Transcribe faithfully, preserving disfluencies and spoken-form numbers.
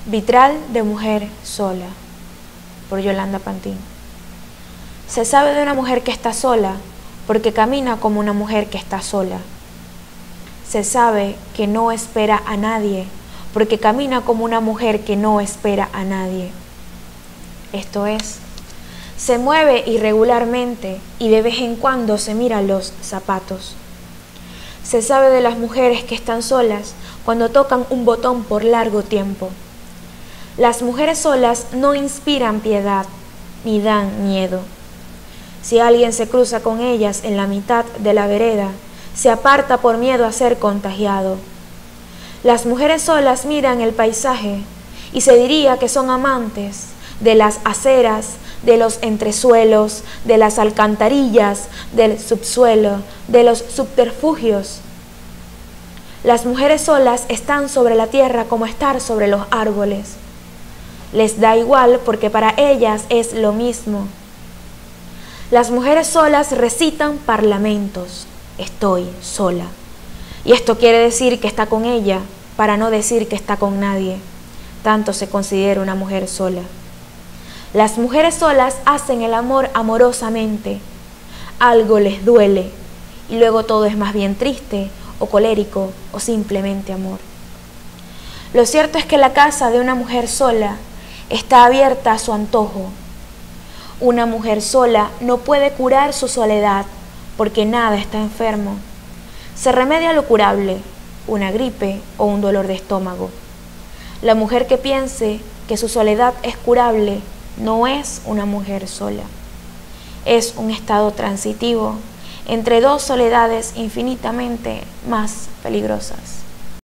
Vitral de mujer sola, por Yolanda Pantín. Se sabe de una mujer que está sola porque camina como una mujer que está sola. Se sabe que no espera a nadie porque camina como una mujer que no espera a nadie. Esto es, se mueve irregularmente y de vez en cuando se mira los zapatos. Se sabe de las mujeres que están solas cuando tocan un botón por largo tiempo. Las mujeres solas no inspiran piedad ni dan miedo. Si alguien se cruza con ellas en la mitad de la vereda, se aparta por miedo a ser contagiado. Las mujeres solas miran el paisaje y se diría que son amantes de las aceras, de los entresuelos, de las alcantarillas, del subsuelo, de los subterfugios. Las mujeres solas están sobre la tierra como estar sobre los árboles. Les da igual porque para ellas es lo mismo. Las mujeres solas recitan parlamentos. Estoy sola. Y esto quiere decir que está con ella, para no decir que está con nadie. Tanto se considera una mujer sola. Las mujeres solas hacen el amor amorosamente. Algo les duele y luego todo es más bien triste o colérico o simplemente amor. Lo cierto es que la casa de una mujer sola está abierta a su antojo. Una mujer sola no puede curar su soledad porque nada está enfermo. Se remedia lo curable, una gripe o un dolor de estómago. La mujer que piense que su soledad es curable no es una mujer sola. Es un estado transitivo entre dos soledades infinitamente más peligrosas.